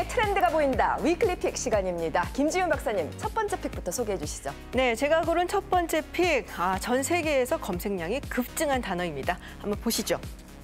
세계의 트렌드가 보인다. 위클리 픽 시간입니다. 김지윤 박사님, 첫 번째 픽부터 소개해 주시죠. 네, 제가 고른 첫 번째 픽, 전 세계에서 검색량이 급증한 단어입니다. 한번 보시죠.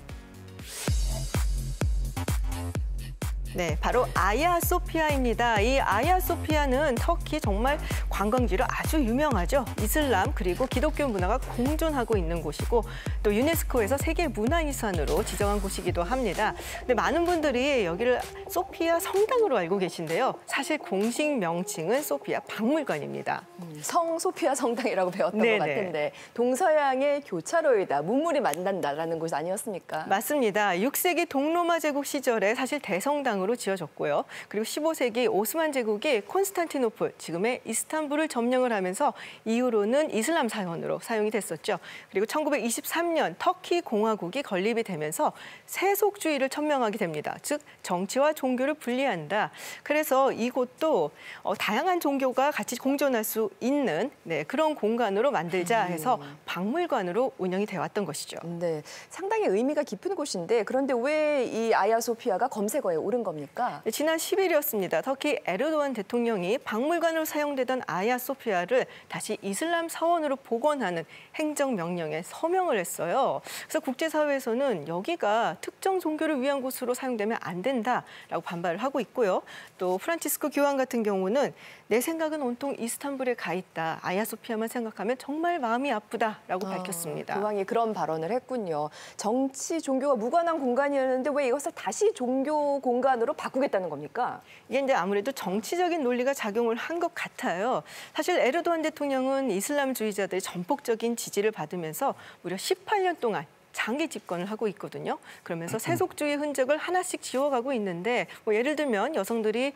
네, 바로 아야 소피아입니다. 이 아야 소피아는 터키 정말 관광지로 아주 유명하죠. 이슬람 그리고 기독교 문화가 공존하고 있는 곳이고 또 유네스코에서 세계 문화유산으로 지정한 곳이기도 합니다. 근데 많은 분들이 여기를 소피아 성당으로 알고 계신데요. 사실 공식 명칭은 소피아 박물관입니다. 성 소피아 성당이라고 배웠던 것 같은데 동서양의 교차로이다, 문물이 만난다라는 곳 아니었습니까? 맞습니다. 6세기 동로마 제국 시절에 사실 대성당 으로 지어졌고요. 그리고 15세기 오스만 제국이 콘스탄티노플, 지금의 이스탄불을 점령을 하면서 이후로는 이슬람 사원으로 사용이 됐었죠. 그리고 1923년 터키 공화국이 건립이 되면서 세속주의를 천명하게 됩니다. 즉 정치와 종교를 분리한다. 그래서 이곳도 다양한 종교가 같이 공존할 수 있는 그런 공간으로 만들자 해서 박물관으로 운영이 되어 왔던 것이죠. 네, 상당히 의미가 깊은 곳인데 그런데 왜 이 아야소피아가 검색어에 오른 겁니까? 지난 10일이었습니다. 터키 에르도안 대통령이 박물관으로 사용되던 아야 소피아를 다시 이슬람 사원으로 복원하는 행정명령에 서명을 했어요. 그래서 국제사회에서는 여기가 특정 종교를 위한 곳으로 사용되면 안 된다라고 반발을 하고 있고요. 또 프란치스코 교황 같은 경우는 내 생각은 온통 이스탄불에 가 있다. 아야 소피아만 생각하면 정말 마음이 아프다라고 밝혔습니다. 교황이 그런 발언을 했군요. 정치, 종교가 무관한 공간이었는데 왜 이것을 다시 종교 공간으로 바꾸겠다는 겁니까? 이게 이제 아무래도 정치적인 논리가 작용을 한 것 같아요. 사실 에르도안 대통령은 이슬람주의자들의 전폭적인 지지를 받으면서 무려 18년 동안 장기 집권을 하고 있거든요. 그러면서 세속주의 흔적을 하나씩 지워가고 있는데 예를 들면 여성들이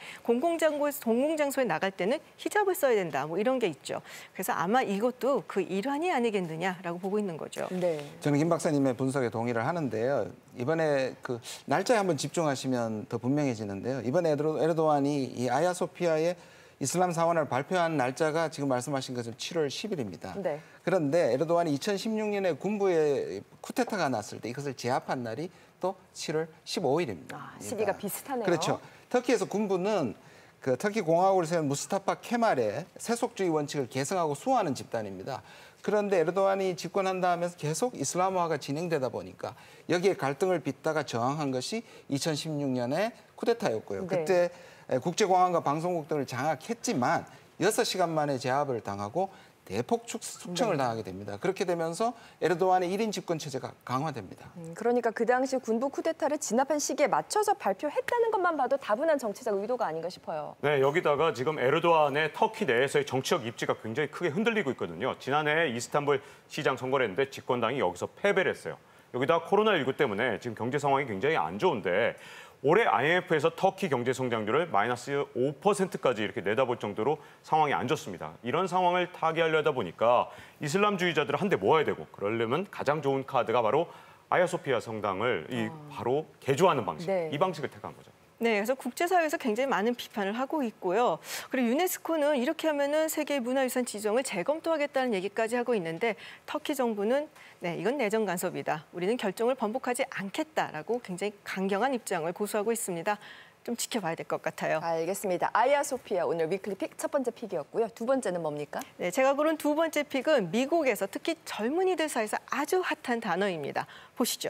공공장소에 나갈 때는 히잡을 써야 된다. 이런 게 있죠. 그래서 아마 이것도 그 일환이 아니겠느냐라고 보고 있는 거죠. 네. 저는 김 박사님의 분석에 동의를 하는데요. 이번에 그 날짜에 한번 집중하시면 더 분명해지는데요. 이번에 에르도안이 이 아야 소피아의 이슬람 사원을 발표한 날짜가 지금 말씀하신 것처럼 7월 10일입니다. 네. 그런데 에르도안이 2016년에 군부에 쿠데타가 났을 때 이것을 제압한 날이 또 7월 15일입니다. 시기가 비슷하네요. 그렇죠. 터키에서 군부는 그 터키 공화국을 세운 무스타파 케말의 세속주의 원칙을 계승하고 수호하는 집단입니다. 그런데 에르도안이 집권한다 하면서 계속 이슬람화가 진행되다 보니까 여기에 갈등을 빚다가 저항한 것이 2016년에 쿠데타였고요. 네. 그때 국제공항과 방송국 등을 장악했지만 6시간 만에 제압을 당하고 대폭 숙청을 당하게 됩니다. 그렇게 되면서 에르도안의 1인 집권 체제가 강화됩니다. 그러니까 그 당시 군부 쿠데타를 진압한 시기에 맞춰서 발표했다는 것만 봐도 다분한 정치적 의도가 아닌가 싶어요. 네, 여기다가 지금 에르도안의 터키 내에서의 정치적 입지가 굉장히 크게 흔들리고 있거든요. 지난해 이스탄불 시장 선거를 했는데 집권당이 여기서 패배를 했어요. 여기다 코로나19 때문에 지금 경제 상황이 굉장히 안 좋은데 올해 IMF에서 터키 경제 성장률을 마이너스 5%까지 이렇게 내다볼 정도로 상황이 안 좋습니다. 이런 상황을 타개하려다 보니까 이슬람주의자들을 한데 모아야 되고 그러려면 가장 좋은 카드가 바로 아야소피아 성당을 바로 개조하는 방식, 이 방식을 택한 거죠. 네, 그래서 국제사회에서 굉장히 많은 비판을 하고 있고요. 그리고 유네스코는 이렇게 하면은 세계 문화유산 지정을 재검토하겠다는 얘기까지 하고 있는데 터키 정부는 이건 내정 간섭이다. 우리는 결정을 번복하지 않겠다라고 굉장히 강경한 입장을 고수하고 있습니다. 좀 지켜봐야 될 것 같아요. 알겠습니다. 아야 소피아 오늘 위클리 픽 첫 번째 픽이었고요. 두 번째는 뭡니까? 네, 제가 고른 두 번째 픽은 미국에서 특히 젊은이들 사이에서 아주 핫한 단어입니다. 보시죠.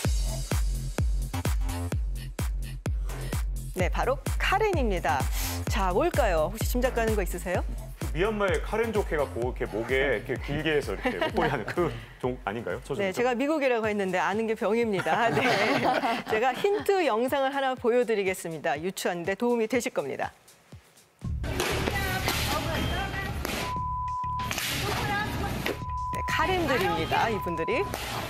네, 바로 카렌입니다. 자, 뭘까요? 혹시 짐작 가는 거 있으세요? 미얀마의 카렌족 해갖고 이렇게 목에 이렇게 길게 해서 이렇게 목걸이 하는 그 종 아닌가요? 네, 제가 미국이라고 했는데 아는 게 병입니다. 네, 제가 힌트 영상을 하나 보여드리겠습니다. 유추하는데 도움이 되실 겁니다. 네, 카렌들입니다, 이분들이.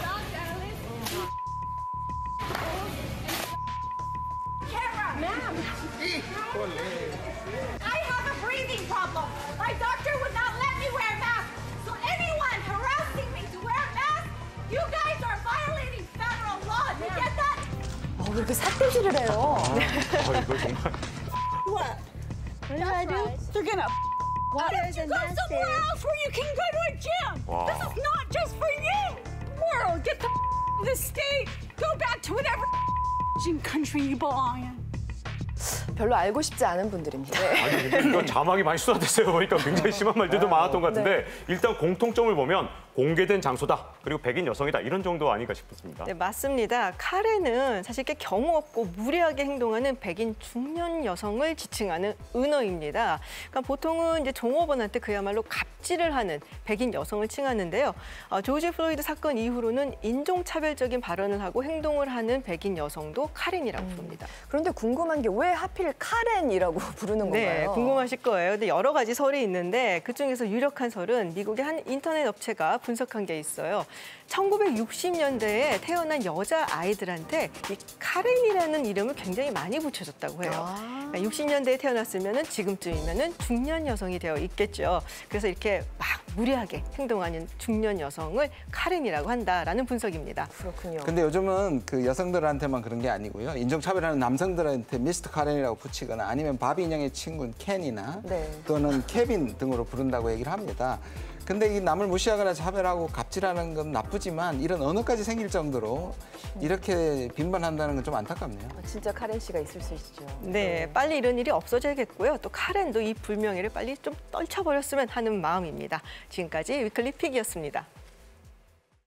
I have a breathing problem. My doctor would not let me wear a mask. So anyone harassing me to wear a mask, you guys are violating federal law. Do you get that? 왜 이렇게 삿대질을 해요? 이거 정말. What? What do I do? They're gonna. Why don't you go somewhere else where you can go to a gym? Wow. This is not just for you. World, get the state. Go back to whatever country you belong in. 별로 알고 싶지 않은 분들입니다. 아니, 근데 이거 자막이 많이 쏟아졌어요. 보니까 굉장히 심한 말들도 많았던 것 같은데 일단 공통점을 보면 공개된 장소다. 그리고 백인 여성이다. 이런 정도 아닌가 싶습니다. 네, 맞습니다. 카렌은 사실 꽤 경우 없고 무례하게 행동하는 백인 중년 여성을 지칭하는 은어입니다. 그러니까 보통은 이제 종업원한테 그야말로 갑질을 하는 백인 여성을 칭하는데요. 조지 플로이드 사건 이후로는 인종차별적인 발언을 하고 행동을 하는 백인 여성도 카렌이라고 부릅니다. 그런데 궁금한 게 왜 하필 카렌이라고 부르는 네, 건가요? 궁금하실 거예요. 근데 여러 가지 설이 있는데 그중에서 유력한 설은 미국의 한 인터넷 업체가 분석한 게 있어요. 1960년대에 태어난 여자 아이들한테 이 카렌이라는 이름을 굉장히 많이 붙여줬다고 해요. 아. 60년대에 태어났으면 지금쯤이면 중년 여성이 되어 있겠죠. 그래서 이렇게 막 무례하게 행동하는 중년 여성을 카렌이라고 한다라는 분석입니다. 그렇군요. 근데 요즘은 그 여성들한테만 그런 게 아니고요. 인종차별하는 남성들한테 미스터 카렌이라고 붙이거나 아니면 바비 인형의 친구인 켄이나 네. 또는 케빈 등으로 부른다고 얘기를 합니다. 근데 이 남을 무시하거나 차별하고 갑질하는 건 나쁘지만 이런 언어까지 생길 정도로 이렇게 빈번한다는 건 좀 안타깝네요. 진짜 카렌 씨가 있을 수 있죠. 네, 빨리 이런 일이 없어져야겠고요. 또 카렌도 이 불명예를 빨리 좀 떨쳐버렸으면 하는 마음입니다. 지금까지 위클리 픽이었습니다.